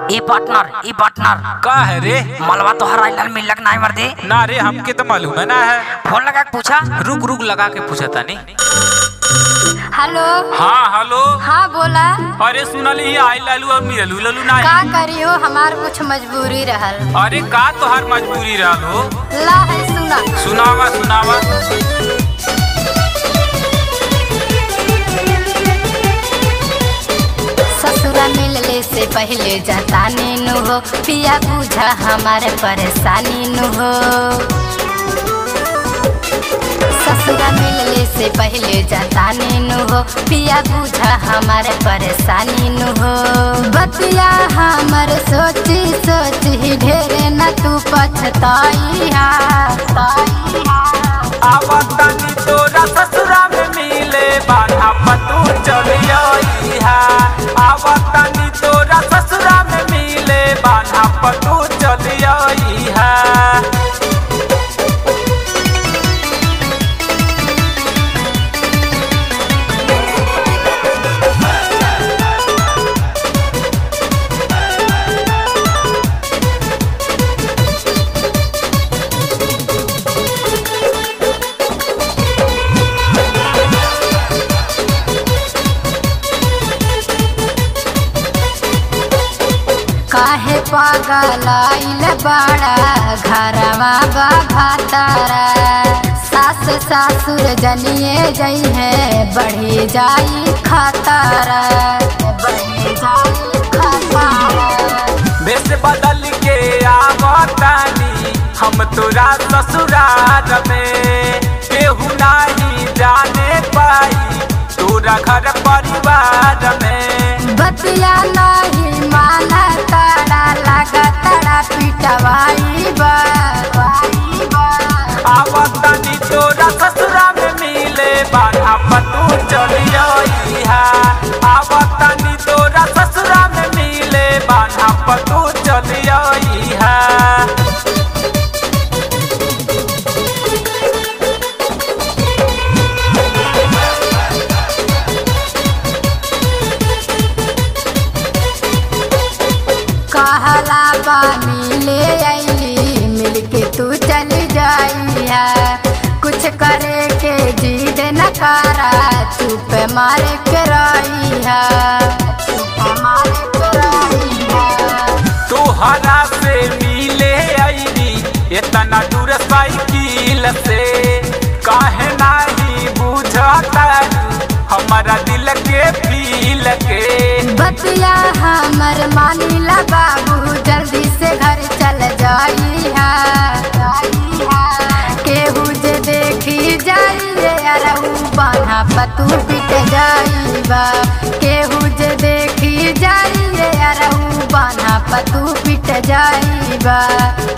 ए partner का है रे? मलवा तो हर आइलन मिलक नहीं मर दे ना रे, हमके तो मालूम है ना है। फोन लगा के पूछा। रुक लगा के पूछा था नहीं। हेलो। हाँ हेलो। हाँ बोला। अरे सुनली आई लालू और मिललू ललू ना का करियो, हमार कुछ मजबूरी रहल। अरे का तोहार मजबूरी रहल हो? ला है सुना। सुनावा। ससुरा मिलले से पहले जतानी नु हो, पिया बुझा हमारे परेशानी नु हो। ससुरा मिलले से पहले जतानी नु हो, पिया बुझा हमारे परेशानी नु हो। बतिया हमर सोची ही ढेरे न तू पछताई हा। आवतानी तोरा ससुरा में मिले बाधा पतू चलिए हा। आवतानी तोरा ससुरा में मिले बाधा पतू चलिए हा। काहे पागलाइल बाड़ा घरवा भातारा। सास ससुर जनिए जई है बढ़ी जाई खतारा। भेष बदल के आवतानी हम तोरा ससुराल में। केहू नहीं जाने पाई तोरा घर परिवार में। बतिया नहीं माना ताड़ा लगा ताड़ा पिटवाई बा। आवतानी तोरा ससुरा में मिले बाधा पतू चलिए हा। आवतानी तोरा ससुरा में मिले बाधा पतू चलिए हा। कहला बा मिले अली मिलके तू चल जाई है। कुछ करे के जिद न करा, चुप मारे के रही है। तोहरा से मिले अली इतना दूर साइकिल से। काहे नहीं बुझता हमारा दिल के फील के। बतिया हमर मानीला बाबू जल्दी से घर चल जाई है। केहू जे देखी जाइए अरहू बान्हा पतू पिट जाइबा। केहू जे देखी जाइए अरहू बान्हा पतू पिट जाइबा।